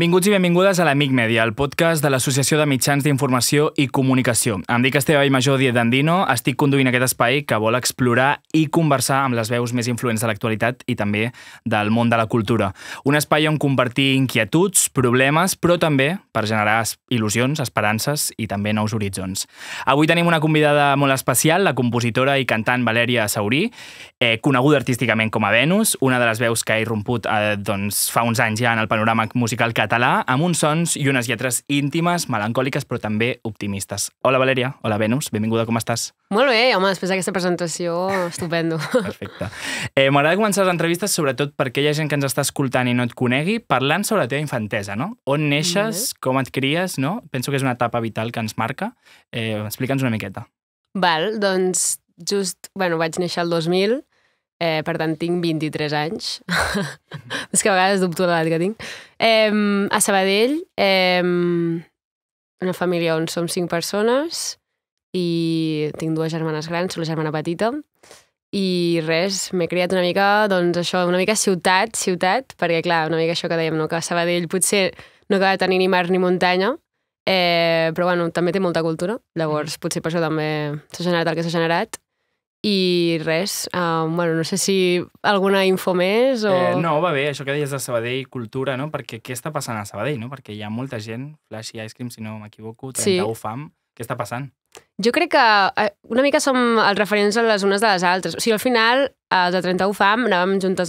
Benvinguts i benvingudes a l'Amic Mèdia, el podcast de l'Associació de Mitjans d'Informació i Comunicació. Em dic Esteve Major Dietandino, estic conduint aquest espai que vol explorar i conversar amb les veus més influents de l'actualitat i també del món de la cultura. Un espai on compartir inquietuds, problemes, però també per generar il·lusions, esperances i també nous horitzons. Avui tenim una convidada molt especial, la compositora i cantant Valèria Saurí, coneguda artísticament com a Venus, una de les veus que ha irromput fa uns anys ja en el panorama musical català, amb uns sons i unes lletres íntimes, melancòliques, però també optimistes. Hola, Valèria. Hola, Venus. Benvinguda, com estàs? Molt bé, home, després d'aquesta presentació, estupendo. Perfecte. M'agrada començar les entrevistes, sobretot perquè hi ha gent que ens està escoltant i no et conegui, parlant sobre la teva infantesa, no? On neixes, com et cries, no? Penso que és una etapa vital que ens marca. Explica'ns una miqueta. Val, doncs vaig néixer el 2000, per tant tinc 23 anys. És que a vegades dubto de l'edat que tinc. A Sabadell, una família on som 5 persones i tinc 2 germanes grans, soc la germana petita, i res, m'he criat una mica, doncs això, una mica ciutat, perquè clar, una mica això que dèiem, no? Que Sabadell potser no acaba de tenir ni mar ni muntanya, però bueno, també té molta cultura, llavors potser per això també s'ha generat el que s'ha generat. I res, no sé si alguna info més o... No, va bé, això que deies de Sabadell, cultura, no? Perquè què està passant a Sabadell, no? Perquè hi ha molta gent, Flash i Ice Cream, si no m'equivoco, 31 fam, què està passant? Jo crec que una mica som els referents a les unes de les altres. O sigui, al final, els de 31 fam anàvem junts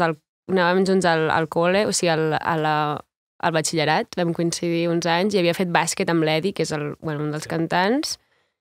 al col·le, o sigui, al batxillerat, vam coincidir uns anys i havia fet bàsquet amb l'Edi, que és un dels cantants,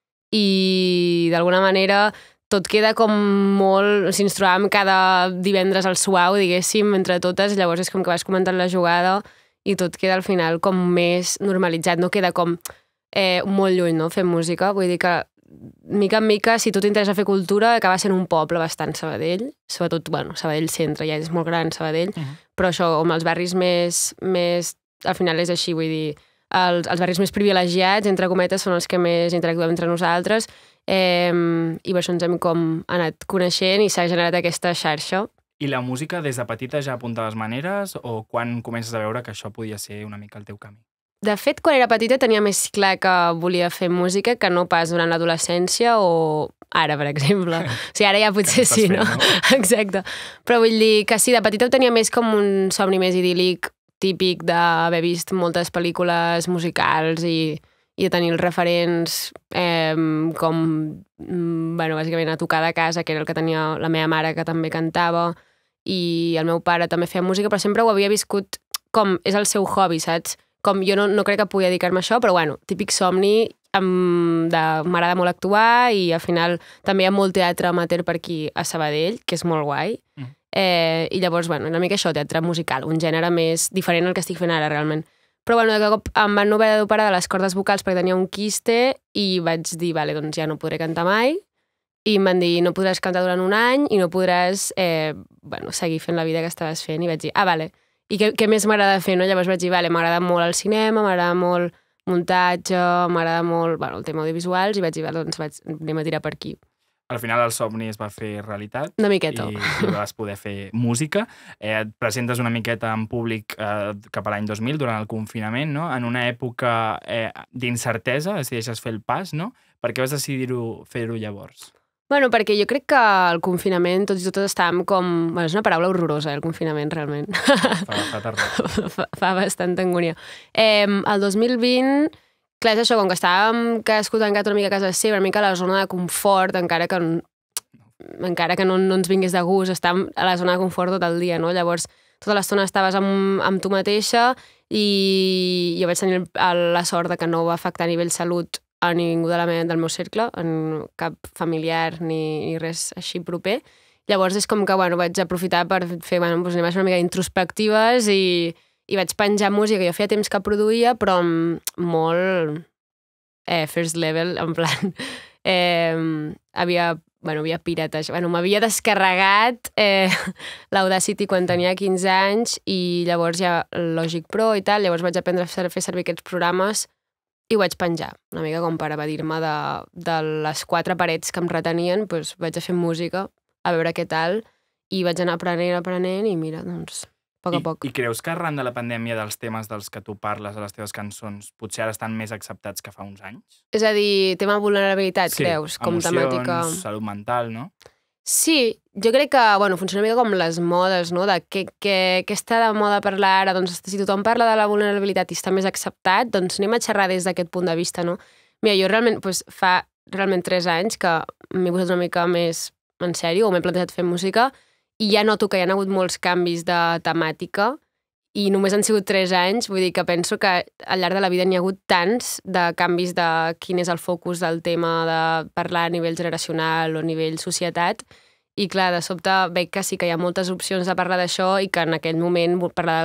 i d'alguna manera tot queda com molt... O sigui, ens trobàvem cada divendres al suau, diguéssim, entre totes, llavors és com que vas comentant la jugada i tot queda al final com més normalitzat, no queda com molt lluny, no?, fer música. Vull dir que, mica en mica, si tu t'interessa fer cultura, acaba sent un poble bastant Sabadell, sobretot, Sabadell centre, ja és molt gran Sabadell, però això, com els barris més... Al final és així, vull dir, els barris més privilegiats, entre cometes, són els que més interactuem entre nosaltres, i per això ens hem com anat coneixent i s'ha generat aquesta xarxa. I la música des de petita ja apuntaves maneres o quan comences a veure que això podia ser una mica el teu camí? De fet, quan era petita tenia més clar que volia fer música que no pas durant l'adolescència o ara, per exemple. O sigui, ara ja potser sí, no? Exacte. Però vull dir que sí, de petita ho tenia més com un somni més idíl·lic, típic d'haver vist moltes pel·lícules musicals i de tenir els referents com, bàsicament a tocar de casa, que era el que tenia la meva mare, que també cantava, i el meu pare també feia música, però sempre ho havia viscut com és el seu hobby, saps? Com jo no crec que pugui dedicar-me a això, però típic somni, m'agrada molt actuar i al final també hi ha molt teatre amateur per aquí a Sabadell, que és molt guai, i llavors, una mica això, teatre musical, un gènere més diferent al que estic fent ara, realment. Però de cop em van haver d'operar de les cordes vocals perquè tenia un quiste i vaig dir, vale, doncs ja no podré cantar mai, i em van dir, no podràs cantar durant un any i no podràs seguir fent la vida que estaves fent, i vaig dir, vale, i què més m'agrada fer, no? Llavors vaig dir, vale, m'agrada molt el cinema, m'agrada molt muntatge, m'agrada molt el tema audiovisuals, i vaig dir, vale, doncs anem a tirar per aquí. Al final el somni es va fer realitat. Una miqueta. I vas poder fer música. Et presentes una miqueta en públic cap a l'any 2000, durant el confinament, no? En una època d'incertesa, decideixes fer el pas, no? Per què vas decidir fer-ho llavors? Perquè jo crec que el confinament, tots i totes estàvem com... és una paraula horrorosa, el confinament, realment. Fa terror. Fa bastant angúnia. El 2020... Clar, és això, com que estàvem cadascú tancat una mica a casa seva, una mica a la zona de confort, encara que no ens vingués de gust, estàvem a la zona de confort tot el dia, no? Llavors, tota l'estona estaves amb tu mateixa i jo vaig tenir la sort de que no va afectar a nivell salut a ningú del meu cercle, en cap familiar ni res així proper. Llavors és com que, vaig aprofitar per fer, anem a ser una mica introspectives i vaig penjar música, jo feia temps que produïa, però molt first level, en plan... havia piratejat... M'havia descarregat l'Audacity quan tenia 15 anys i llavors ja Logic Pro i tal, llavors vaig aprendre a fer servir aquests programes i ho vaig penjar, una mica com per evadir-me de les 4 parets que em retenien, doncs vaig a fer música, a veure què tal, i vaig anar aprenent i mira, doncs... a poc. I creus que arran de la pandèmia dels temes dels que tu parles a les teves cançons potser ara estan més acceptats que fa uns anys? És a dir, tema vulnerabilitat, creus? Com temàtica... emocions, salut mental, no? Sí, jo crec que, funciona una mica com les modes, no? De què està de moda parlar ara, doncs si tothom parla de la vulnerabilitat i està més acceptat, doncs anem a xerrar des d'aquest punt de vista, no? Mira, jo realment, fa realment 3 anys que m'he posat una mica més en sèrio, o m'he plantejat fer música, i ja noto que hi ha hagut molts canvis de temàtica, i només han sigut 3 anys, vull dir que penso que al llarg de la vida n'hi ha hagut tants de canvis de quin és el focus del tema de parlar a nivell generacional o a nivell societat, i clar, de sobte veig que sí que hi ha moltes opcions de parlar d'això i que en aquell moment parlar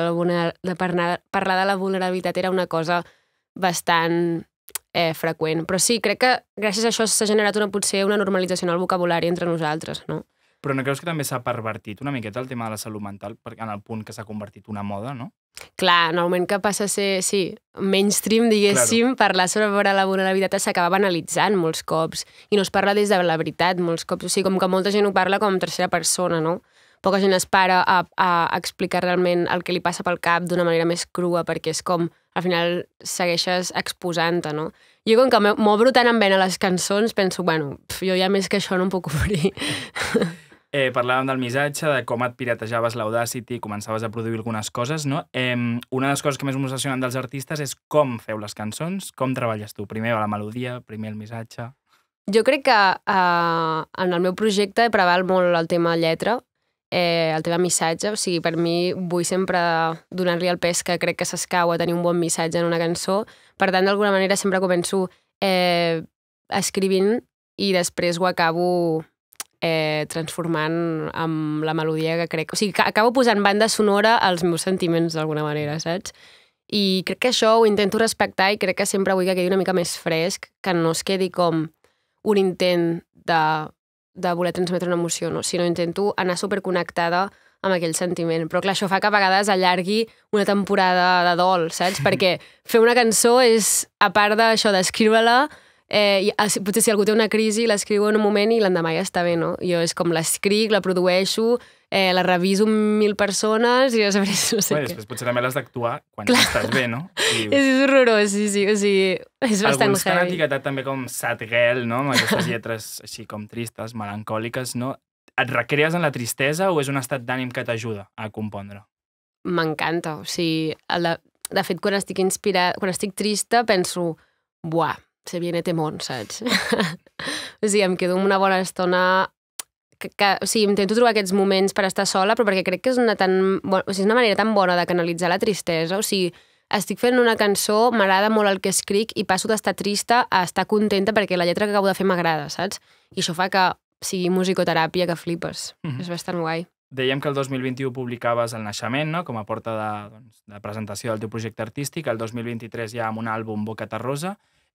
de la vulnerabilitat era una cosa bastant freqüent. Però sí, crec que gràcies a això s'ha generat potser una normalització en el vocabulari entre nosaltres, no? Però no creus que també s'ha pervertit una miqueta el tema de la salut mental en el punt que s'ha convertit una moda, no? Clar, en el moment que passa a ser, sí, mainstream, diguéssim, parlar sobre la vulnerabilitat s'acaba banalitzant molts cops i no es parla des de la veritat molts cops. O sigui, com que molta gent ho parla com en tercera persona, no? Poca gent es para a explicar realment el que li passa pel cap d'una manera més crua, perquè és com, al final, segueixes exposant-te, no? Jo, com que m'obro tant en vena les cançons, penso, jo ja més que això no em puc obrir. Parlàvem del missatge, de com et piratejaves l'Audacity, començaves a produir algunes coses, no? Una de les coses que més m'obsessionen dels artistes és com feu les cançons, com treballes tu. Primer la melodia, primer el missatge... Jo crec que en el meu projecte preval molt el tema lletra, el tema missatge, o sigui, per mi vull sempre donar-li el pes que crec que s'escau a tenir un bon missatge en una cançó. Per tant, d'alguna manera sempre començo escrivint i després ho acabo transformant amb la melodia que crec... O sigui, acabo posant banda sonora als meus sentiments d'alguna manera, saps? I crec que això ho intento respectar i crec que sempre vull que quedi una mica més fresc, que no es quedi com un intent de voler transmetre una emoció, no? Sinó intento anar superconnectada amb aquell sentiment. Però clar, això fa que a vegades allargui una temporada de dol, saps? Perquè fer una cançó és, a part d'això, d'escriure-la, potser si algú té una crisi l'escriu en un moment i l'endemà ja està bé, no? Jo és com l'escric, la produeixo, la reviso 1000 persones i després no sé què. Després potser també l'has d'actuar quan estàs bé, no? És horrorós, sí, o sigui, és bastant alguns t'han heavy. etiquetat també com sad girl, no? Amb aquestes lletres així com tristes, melancòliques, no? Et recrees en la tristesa o és un estat d'ànim que t'ajuda a compondre? M'encanta, o sigui, de fet, quan estic inspirada, quan estic trista, penso, buah, se viene temón, saps? O sigui, em quedo una bona estona... O sigui, intento trobar aquests moments per estar sola, però perquè crec que és una manera tan bona de canalitzar la tristesa. O sigui, estic fent una cançó, m'agrada molt el que escric i passo d'estar trista a estar contenta perquè la lletra que acabo de fer m'agrada, saps? I això fa que sigui musicoteràpia que flipes. És bastant guai. Dèiem que el 2021 publicaves El Naixement, no? Com a porta de presentació del teu projecte artístic, el 2023 ja amb un àlbum Boca Terrosa.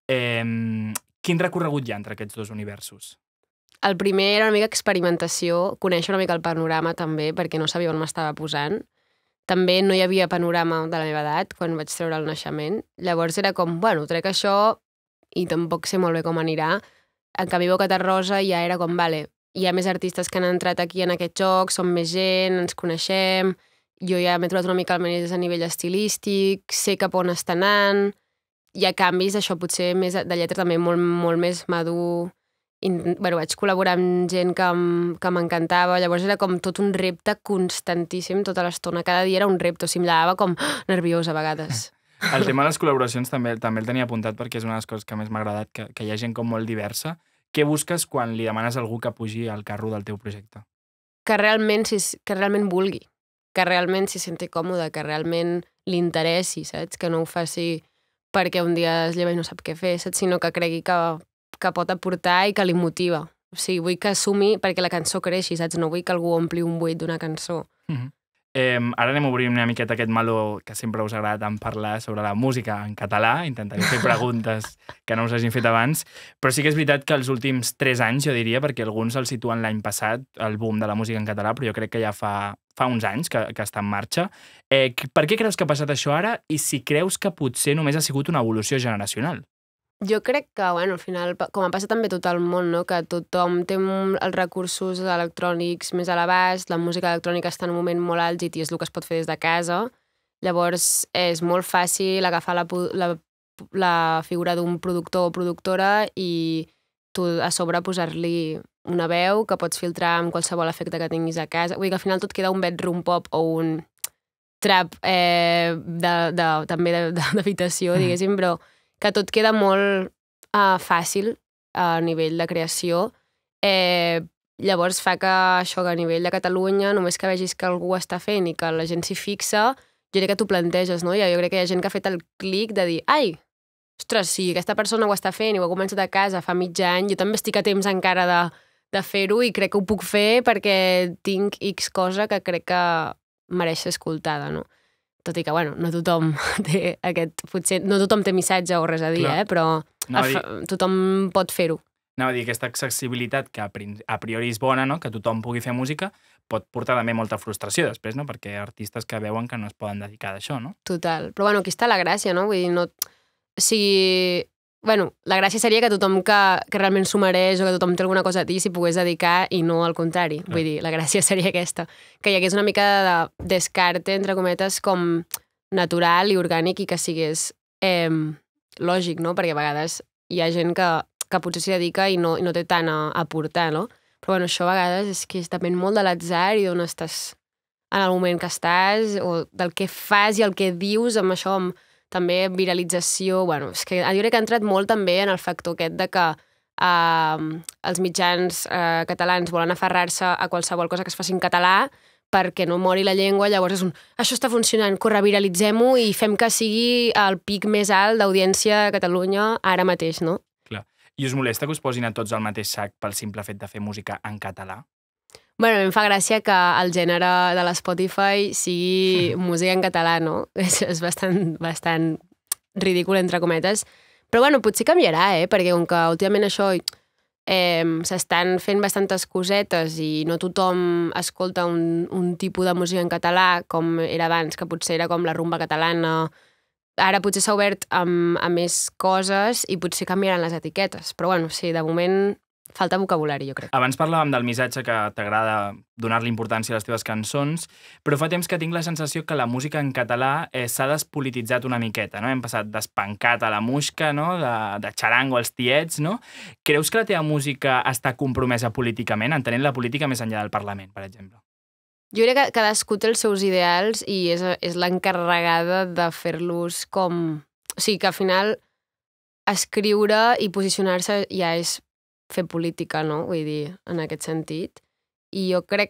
Quin recorregut hi ha entre aquests dos universos? El primer era una mica experimentació, conèixer una mica el panorama també, perquè no sabia on m'estava posant. També no hi havia panorama de la meva edat quan vaig treure El Naixement. Llavors era com, trec això i tampoc sé molt bé com anirà. En canvi, Boca Terrosa ja era com, hi ha més artistes que han entrat aquí en aquest joc, som més gent, ens coneixem, jo ja m'he trobat una mica almenys a nivell estilístic, sé cap on està anant, hi ha canvis, això potser més de lletra també molt, molt més madur. Vaig col·laborar amb gent que m'encantava, llavors era com tot un repte constantíssim tota l'estona, cada dia era un repte, o sigui, em llevava com nerviosa a vegades. El tema de les col·laboracions també el tenia apuntat perquè és una de les coses que més m'ha agradat, que hi ha gent com molt diversa. Què busques quan li demanes a algú que pugi al carro del teu projecte? Que realment vulgui, que realment s'hi senti còmode, que realment li interessi, saps? Que no ho faci perquè un dia es lleva i no sap què fer, saps? Sinó que cregui que pot aportar i que li motiva. O sigui, vull que assumi perquè la cançó creixi, saps? No vull que algú ompli un buit d'una cançó. Ara anem a obrir una miqueta aquest meló que sempre us agrada tant parlar sobre la música en català. Intentaré fer preguntes que no us hagin fet abans. Però sí que és veritat que els últims 3 anys, jo diria, perquè alguns el situen l'any passat, el boom de la música en català, però jo crec que ja fa uns anys que està en marxa. Per què creus que ha passat això ara i si creus que potser només ha sigut una evolució generacional? Jo crec que, bueno, al final, com ha passat també tot el món, no? Que tothom té els recursos electrònics més a l'abast, la música electrònica està en un moment molt àlgid i és el que es pot fer des de casa. Llavors és molt fàcil agafar la figura d'un productor o productora i tu a sobre posar-li una veu que pots filtrar amb qualsevol efecte que tinguis a casa. Vull dir que al final tot queda un bedroom pop o un trap també d'habitació, diguéssim, però que tot queda molt fàcil a nivell de creació. Llavors fa que això, que a nivell de Catalunya, només que vegis que algú està fent i que la gent s'hi fixa, jo crec que t'ho planteges, no? Jo crec que hi ha gent que ha fet el clic de dir ai, ostres, si aquesta persona ho està fent i ho ha començat a casa fa mig any, jo també estic a temps encara de fer-ho i crec que ho puc fer perquè tinc X cosa que crec que mereix ser escoltada, no? Tot i que, bueno, no tothom té potser no tothom té missatge o res a dir, però tothom pot fer-ho. Anava a dir, aquesta accessibilitat que a priori és bona, no? Que tothom pugui fer música, pot portar també molta frustració després, no? Perquè hi ha artistes que veuen que no es poden dedicar a això, no? Total. Però, bueno, aquí està la gràcia, no? Vull dir, no... O sigui... Bueno, la gràcia seria que tothom que realment s'ho mereix o que tothom té alguna cosa a dir s'hi pogués dedicar i no al contrari. Vull dir, la gràcia seria aquesta. Que hi hagués una mica de descarte, entre cometes, com natural i orgànic i que sigués lògic, no? Perquè a vegades hi ha gent que potser s'hi dedica i no té tant a aportar, no? Però, bueno, això a vegades és que depèn molt de l'atzar i d'on estàs en el moment que estàs o del que fas i el que dius amb això, amb també viralització, bueno, és que jo crec que ha entrat molt també en el factor aquest de que els mitjans catalans volen aferrar-se a qualsevol cosa que es faci en català perquè no mori la llengua, llavors és això està funcionant, corre, viralitzem-ho i fem que sigui el pic més alt d'audiència a Catalunya ara mateix, no? Clar. I us molesta que us posin a tots al mateix sac pel simple fet de fer música en català? Bueno, a mi em fa gràcia que el gènere de l'Spotify sigui música en català, no? És bastant ridícul, entre cometes. Però, bueno, potser canviarà, perquè com que últimament això s'estan fent bastantes cosetes i no tothom escolta un tipus de música en català com era abans, que potser era com la rumba catalana. Ara potser s'ha obert a més coses i potser canviaran les etiquetes. Però, bueno, sí, de moment... falta vocabulari, jo crec. Abans parlàvem del missatge que t'agrada donar-li importància a les teves cançons, però fa temps que tinc la sensació que la música en català s'ha despolititzat una miqueta, no? Hem passat d'espancat a la musca, no? De xarango als tiets, no? Creus que la teva música està compromesa políticament, entenent la política més enllà del Parlament, per exemple? Jo crec que cadascú té els seus ideals i és l'encarregada de fer-los com... O sigui, que al final escriure i posicionar-se ja és fer política, no? Vull dir, en aquest sentit. I jo crec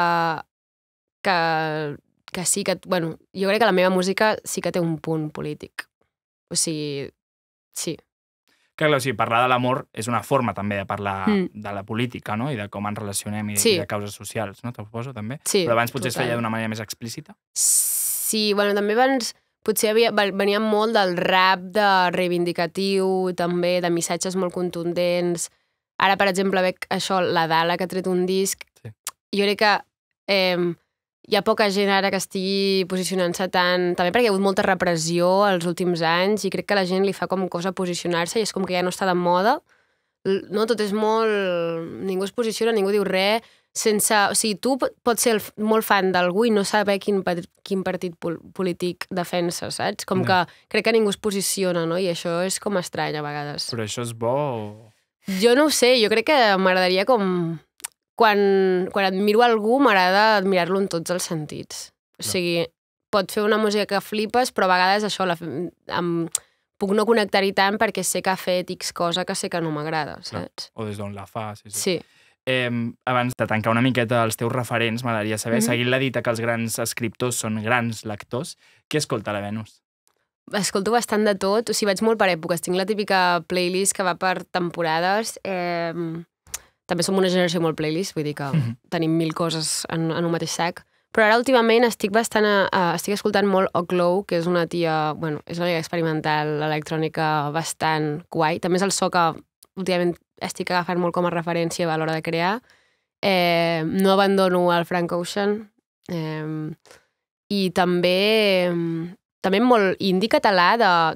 que sí que... Bueno, jo crec que la meva música sí que té un punt polític. O sigui, sí. Clar, o sigui, parlar de l'amor és una forma també de parlar de la política, no? I de com ens relacionem i de causes socials, no? T'ho suposo, també? Sí, però abans potser es feia d'una manera més explícita? Sí, bueno, també abans potser venia molt del rap de reivindicatiu, també de missatges molt contundents. Ara, per exemple, veig això, la Dala, que ha tret un disc. Sí. Jo crec que hi ha poca gent ara que estigui posicionant-se tant... També perquè hi ha hagut molta repressió els últims anys i crec que a la gent li fa com cosa posicionar-se i és com que ja no està de moda. No, tot és molt... Ningú es posiciona, ningú diu res, sense... O sigui, tu pots ser molt fan d'algú i no saber quin partit polític defensa, saps? Com que crec que ningú es posiciona, no? I això és com estrany a vegades. Però això és bo o...? Jo no ho sé, jo crec que m'agradaria com... Quan admiro algú, m'agrada admirar-lo en tots els sentits. O sigui, pot fer una música que flipes, però a vegades això puc no connectar-hi tant perquè sé que ha fet X cosa que sé que no m'agrada, saps? O des d'on la fa, sí. Sí. Abans de tancar una miqueta els teus referents, m'agradaria saber, seguint la dita que els grans escriptors són grans lectors, què escolta la Venus? Escolto bastant de tot, o sigui, vaig molt per èpoques. Tinc la típica playlist que va per temporades. També som una generació molt playlist, vull dir que tenim 1000 coses en un mateix sac. Però ara últimament estic escoltant molt Oclow, que és una tia, bueno, és una mica experimental, electrònica bastant guai. També és el so que últimament estic agafant molt com a referència a l'hora de crear. No abandono el Frank Ocean. I també molt indie català de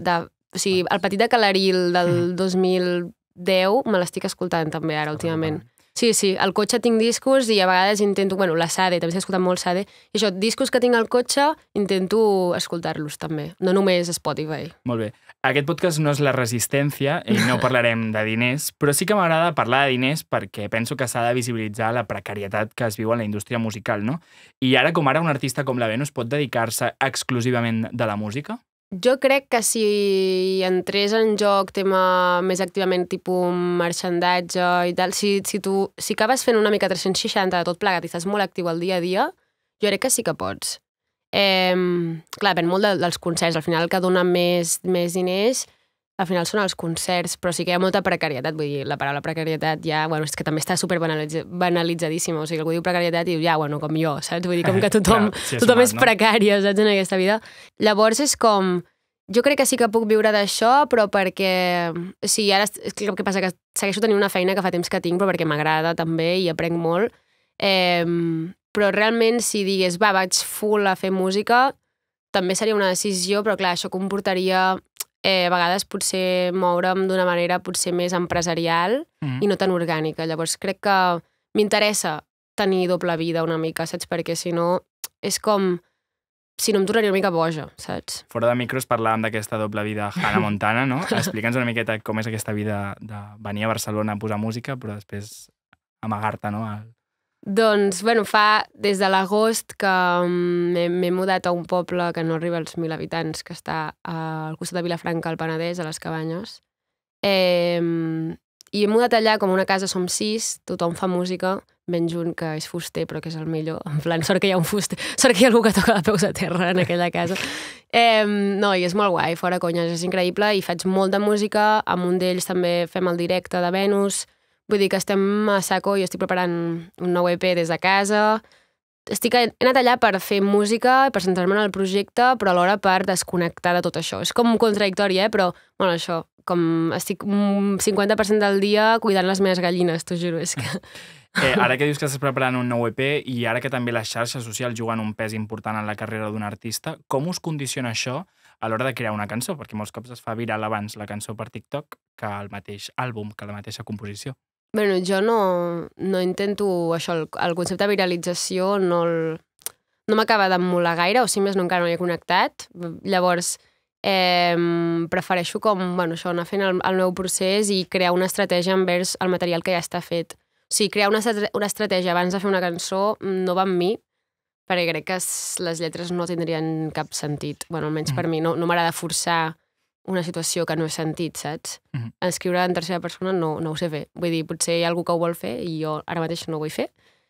O sigui, el Petit de Calaril del 2010 me l'estic escoltant també ara últimament. Sí, al cotxe tinc discos i a vegades intento, la Sade, també estic escoltant molt Sade, i això, discos que tinc al cotxe, intento escoltar-los també, no només a Spotify. Molt bé. Aquest podcast no és la resistència i no parlarem de diners, però sí que m'agrada parlar de diners perquè penso que s'ha de visibilitzar la precarietat que es viu en la indústria musical, no? I ara com ara un artista com la Venus pot dedicar-se exclusivament de la música? Jo crec que si entrés en joc tema més activament tipus marxandatge i tal, si acabes fent una mica 360 de tot plegat i estàs molt actiu al dia a dia, jo crec que sí que pots. Clar, depèn molt dels concerts. Al final el que dona més diners al final són els concerts, però sí que hi ha molta precarietat. Vull dir, la paraula precarietat ja, és que també està super banalitzadíssima. O sigui, algú diu precarietat i diu, ja, com jo, saps? Vull dir, com que tothom és precari, saps, en aquesta vida. Llavors és com... Jo crec que sí que puc viure d'això, però perquè... Sí, ara el que passa que segueixo tenint una feina que fa temps que tinc, però perquè m'agrada també i aprenc molt. Però realment, si digués, vaig full a fer música, també seria una decisió, però clar, això comportaria... a vegades potser moure'm d'una manera potser més empresarial i no tan orgànica. Llavors crec que m'interessa tenir doble vida una mica, saps? Perquè si no, és com... Si no em tornaria una mica boja, saps? Fora de micros parlàvem d'aquesta doble vida Hannah Montana, no? Explica'ns una miqueta com és aquesta vida de venir a Barcelona a posar música, però després amagar-te, no? Doncs, fa des de l'agost que m'he mudat a un poble que no arriba als 1.000 habitants, que està al costat de Vilafranca, al Penedès, a les Cabanyes. I he mudat allà com una casa, som 6, tothom fa música, menys un que és fuster, però que és el millor. En plan, sort que hi ha un fuster, sort que hi ha algú que toca de peus a terra en aquella casa. No, i és molt guai, fora conyes, és increïble, i faig molta música, amb un d'ells també fem el directe de Venus. Vull dir que estem a saco, jo estic preparant un nou EP des de casa. He anat allà per fer música, per centrar-me en el projecte, però alhora per desconnectar de tot això. És com contradictori, però, això, com estic un 50% del dia cuidant les meves gallines, t'ho juro, és que... Ara que dius que estàs preparant un nou EP i ara que també les xarxes socials juguen un pes important en la carrera d'un artista, com us condiciona això a l'hora de crear una cançó? Perquè molts cops es fa viral abans la cançó per TikTok que el mateix àlbum, que la mateixa composició. Jo no intento això, el concepte de viralització no m'acaba d'emmolar gaire, o si més no encara no hi he connectat. Llavors, prefereixo com, això, anar fent el meu procés i crear una estratègia envers el material que ja està fet. O sigui, crear una estratègia abans de fer una cançó no va amb mi, perquè crec que les lletres no tindrien cap sentit. Almenys per mi, no m'agrada forçar una situació que no he sentit, saps? Escriure en tercera persona no ho sé fer. Vull dir, potser hi ha algú que ho vol fer i jo ara mateix no ho vull fer.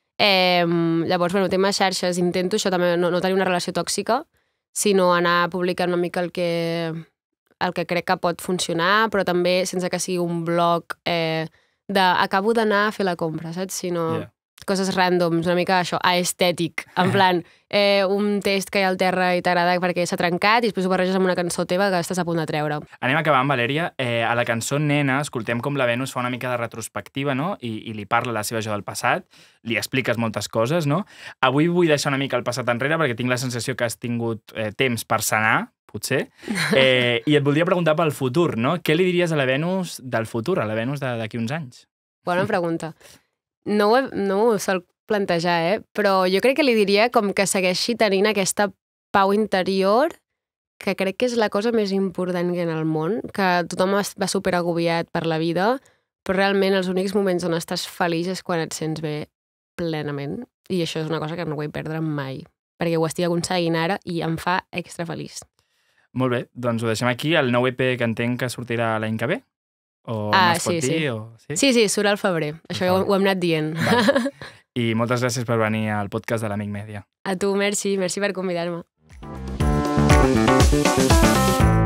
Llavors, tema xarxes, intento això també, no tenir una relació tòxica, sinó anar publicant una mica el que crec que pot funcionar, però també sense que sigui un blog acabo d'anar a fer la compra, saps? Sinó coses ràndoms, una mica això, aestètic, en plan, un test que hi ha al terra i t'agrada perquè s'ha trencat i després ho barreges amb una cançó teva que estàs a punt de treure. Anem acabant, Valèria. A la cançó Nena escoltem com la Venus fa una mica de retrospectiva, no? I li parla la seva jo del passat, li expliques moltes coses, no? Avui vull deixar una mica el passat enrere perquè tinc la sensació que has tingut temps per sanar, potser, i et voldria preguntar pel futur, no? Què li diries a la Venus del futur, a la Venus d'aquí uns anys? Bona pregunta. No ho sol plantejar, però jo crec que li diria com que segueixi tenint aquesta pau interior, que crec que és la cosa més important que en el món, que tothom va superagobiat per la vida, però realment els únics moments on estàs feliç és quan et sents bé plenament, i això és una cosa que no vull perdre mai, perquè ho estic aconseguint ara i em fa extra feliç. Molt bé, doncs ho deixem aquí, el nou EP que entenc que sortirà l'any que ve? O no es pot dir? Sí, surt al febrer. Això ho hem anat dient. I moltes gràcies per venir al podcast de l'Amic Mèdia. A tu, merci per convidar-me.